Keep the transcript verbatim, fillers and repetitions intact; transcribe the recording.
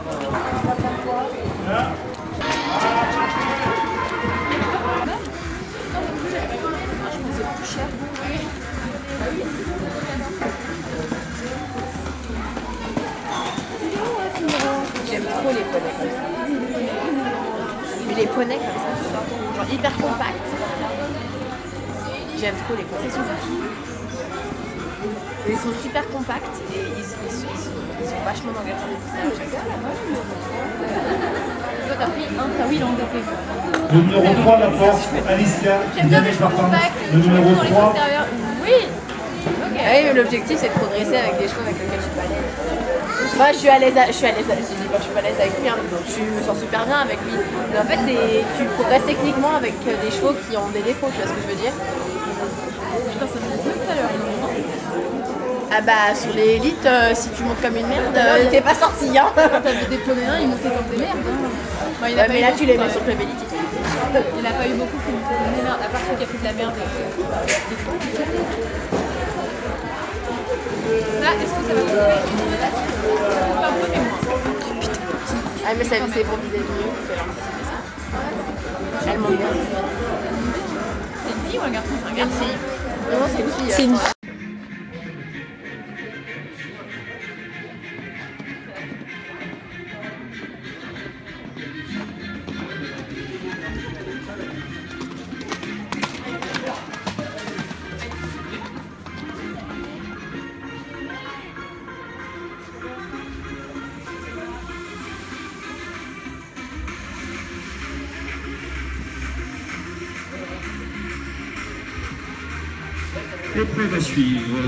J'aime trop les poneys comme ça. Mais les poneys comme ça, genre hyper compacts. J'aime trop les poneys. Ils sont super compacts et ils, ils, ils, sont, ils sont vachement dans le gâteau. Toi t'as pris un, t'as oui, il en a pris. Le numéro trois, la force, Alicia, Diane Martin. Le numéro trois. Oui. Okay. Ah oui, mais l'objectif c'est de progresser avec des chevaux avec lesquels je suis pas à l'aise. Moi je suis à l'aise, je suis à l'aise, je dis pas que je suis pas à l'aise avec lui, hein. Je me sens super bien avec lui. Mais en fait tu progresses techniquement avec des chevaux qui ont des défauts, tu vois ce que je veux dire? Putain, ça me dit tout à l'heure, non? Ah bah sur les élites, euh, si tu montes comme une merde, euh, t'es pas sorti hein. Quand t'as vu des poneys, ils montaient comme des merdes. Hein. Bon, il a ouais, pas mais eu là beaucoup, tu les ouais. mets sur le Club Elite. Il a pas eu beaucoup qui montaient comme des merdes, à part ceux qui a fait de la merde. Ça, est-ce que ça va couper? Pas un peu, mais moins. Putain. Ah mais ça c'est pour viser mieux. Elle monte bien. C'est une fille ou un garçon? C'est un garçon. Non, c'est une fille. C'est une fille. Épreuve à suivre.